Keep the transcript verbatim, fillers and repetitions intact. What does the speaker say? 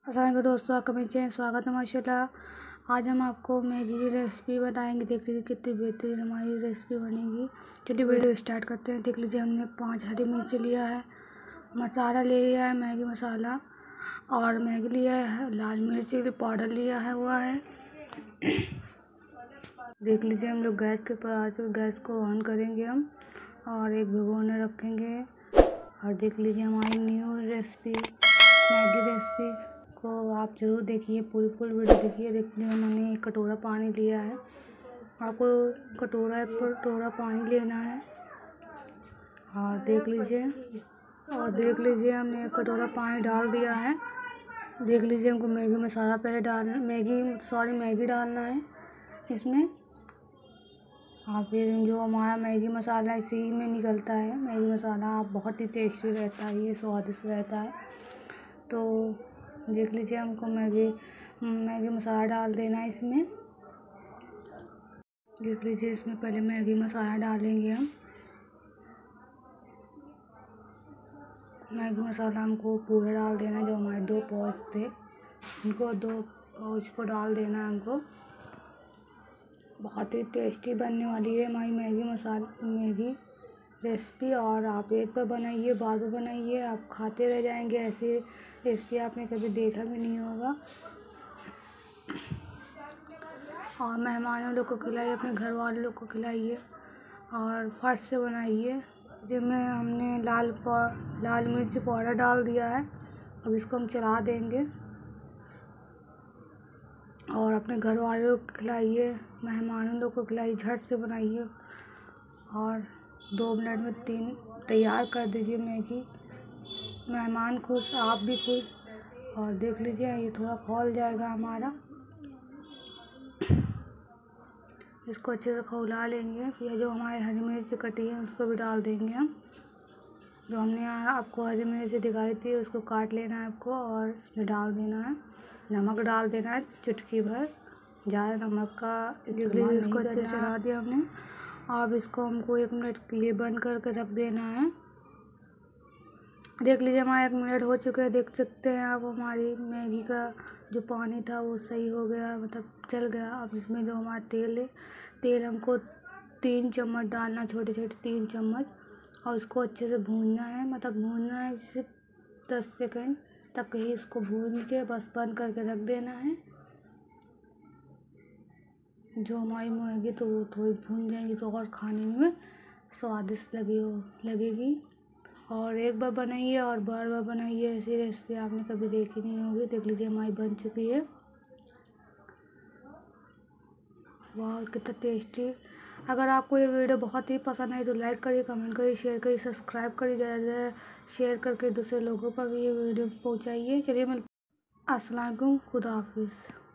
अस्सलाम दोस्तों, आपका मेरे चैनल स्वागत है। माशाल्लाह आज हम आपको मैगी की रेसिपी बताएंगे। देख लीजिए कितनी बेहतरीन हमारी रेसिपी बनेगी। चलिए वीडियो स्टार्ट करते हैं। देख लीजिए हमने पांच हरी मिर्च लिया है, मसाला ले लिया है मैगी मसाला, और मैगी लिया है, लाल मिर्च पाउडर लिया है हुआ है। देख लीजिए हम लोग गैस के पास गैस को ऑन करेंगे हम, और एक भगोने रखेंगे। और देख लीजिए हमारी न्यू रेसिपी मैगी रेसिपी को आप ज़रूर देखिए, पूरी फुल वीडियो देखिए। देखिए मैंने एक कटोरा पानी लिया है, आपको कटोरा एक कटोरा पानी लेना है। और देख लीजिए और देख लीजिए हमने एक कटोरा पानी डाल दिया है। देख लीजिए हमको मैगी मसाला पहले डाल मैगी सॉरी मैगी डालना है इसमें। और फिर जो हमारा मैगी मसाला इसी में निकलता है। मैगी मसाला आप बहुत ही टेस्टी रहता है, ये स्वादिष्ट रहता है। तो देख लीजिए हमको मैगी मैगी मसाला डाल देना है इसमें। देख लीजिए इसमें पहले मैगी मसाला डालेंगे हम। मैगी मसाला हमको पूरा डाल देना, जो हमारे दो पाउच थे उनको दो पाउच को डाल देना है हमको। बहुत ही टेस्टी बनने वाली है हमारी मैगी मसाला मैगी रेसिपी। और आप एक बार बनाइए, बार बार बनाइए, आप खाते रह जाएंगे। ऐसी रेसिपी आपने कभी देखा भी नहीं होगा। और मेहमानों लोग को खिलाइए, अपने घर वाले लोग को खिलाइए, और फट से बनाइए। जिसमें हमने लाल लाल मिर्च पाउडर डाल दिया है। अब इसको हम चला देंगे, और अपने घर वालों को खिलाइए, मेहमानों लोग को खिलाइए। झट से बनाइए और दो मिनट में तीन तैयार कर दीजिए मैगी। मेहमान खुश, आप भी खुश। और देख लीजिए ये थोड़ा खौल जाएगा हमारा, इसको अच्छे से खौला लेंगे। फिर जो हमारी हरी मिर्च कटी है उसको भी डाल देंगे हम। जो हमने आपको हरी मिर्च दिखाई थी उसको काट लेना है आपको, और इसमें डाल देना है। नमक डाल देना है चुटकी भर, ज़्यादा नमक का इसलिए इसको अच्छे से चला दिया हमने। अब इसको हमको एक मिनट के लिए बंद करके रख देना है। देख लीजिए हमारा एक मिनट हो चुका है। देख सकते हैं आप हमारी मैगी का जो पानी था वो सही हो गया, मतलब चल गया। अब इसमें जो हमारा तेल है, तेल हमको तीन चम्मच डालना, छोटे छोटे तीन चम्मच, और उसको अच्छे से भूनना है। मतलब भूनना है सिर्फ दस सेकंड तक ही इसको भून के बस बंद करके रख देना है। जो हमारी मैगी तो वो थोड़ी भून जाएगी तो और खाने में स्वादिष्ट लगे लगेगी। और एक बार बनाइए और बार बार बनाइए, ऐसी रेसिपी आपने कभी देखी नहीं होगी। देख लीजिए हमारी बन चुकी है। वाह कितना टेस्टी। अगर आपको ये वीडियो बहुत ही पसंद आई तो लाइक करिए, कमेंट करिए, शेयर करिए, सब्सक्राइब करिए। ज़्यादा से ज़्यादा शेयर करके दूसरे लोगों पर भी ये वीडियो पहुंचाइए। चलिए मिलते, अस्सलाम वालेकुम, खुदा हाफिज़।